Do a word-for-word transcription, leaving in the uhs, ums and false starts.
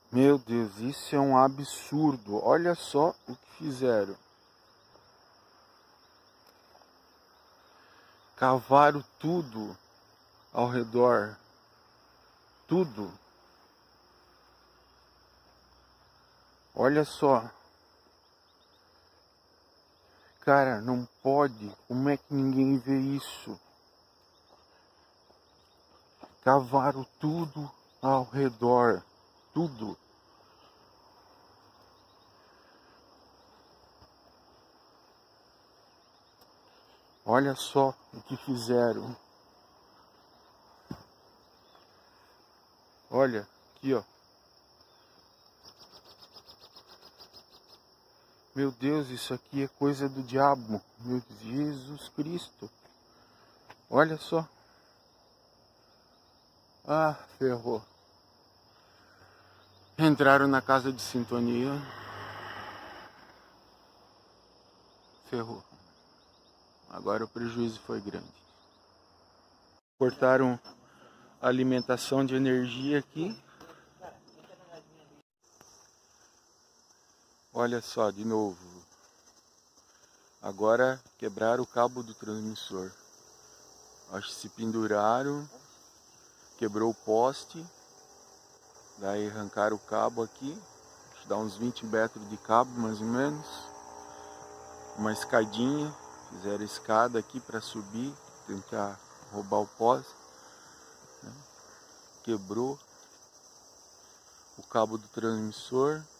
Meu Deus, isso é um absurdo. Olha só o que fizeram. Cavaram tudo ao redor. Tudo. Olha só. Cara, não pode. Como é que ninguém vê isso? Cavaram tudo ao redor. Tudo. Olha só o que fizeram. Olha, aqui ó. Meu Deus, isso aqui é coisa do diabo. Meu Jesus Cristo. Olha só. Ah, ferrou. Entraram na casa de sintonia. Ferrou. Agora o prejuízo foi grande. Cortaram a alimentação de energia aqui. Olha só, de novo. Agora quebraram o cabo do transmissor. Acho que se penduraram. Quebrou o poste. Daí arrancaram o cabo aqui. Acho que dá uns vinte metros de cabo, mais ou menos. Uma escadinha. Fizeram escada aqui para subir. Tentar roubar o poste. Quebrou o cabo do transmissor.